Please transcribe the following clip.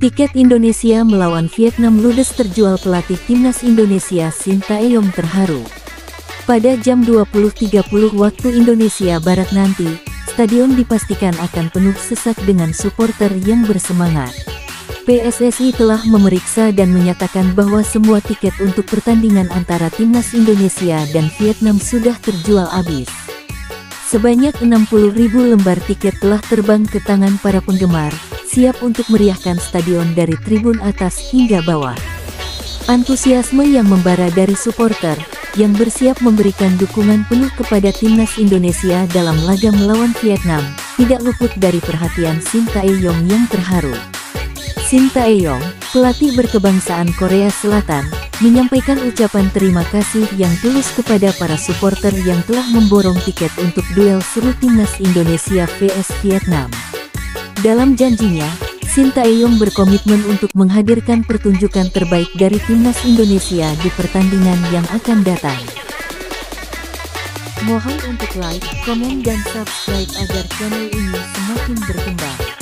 Tiket Indonesia melawan Vietnam ludes terjual. Pelatih timnas Indonesia Sintayong terharu. Pada jam 20.30 waktu Indonesia Barat nanti, stadion dipastikan akan penuh sesak dengan supporter yang bersemangat. PSSI telah memeriksa dan menyatakan bahwa semua tiket untuk pertandingan antara timnas Indonesia dan Vietnam sudah terjual habis. Sebanyak 60.000 lembar tiket telah terbang ke tangan para penggemar, siap untuk meriahkan stadion dari tribun atas hingga bawah. Antusiasme yang membara dari supporter, yang bersiap memberikan dukungan penuh kepada timnas Indonesia dalam laga melawan Vietnam, tidak luput dari perhatian Sintayong yang terharu. Sintayong, pelatih berkebangsaan Korea Selatan, menyampaikan ucapan terima kasih yang tulus kepada para supporter yang telah memborong tiket untuk duel seru timnas Indonesia vs Vietnam. Dalam janjinya, Sintayong berkomitmen untuk menghadirkan pertunjukan terbaik dari timnas Indonesia di pertandingan yang akan datang. Mohon untuk like, komen dan subscribe agar channel ini semakin berkembang.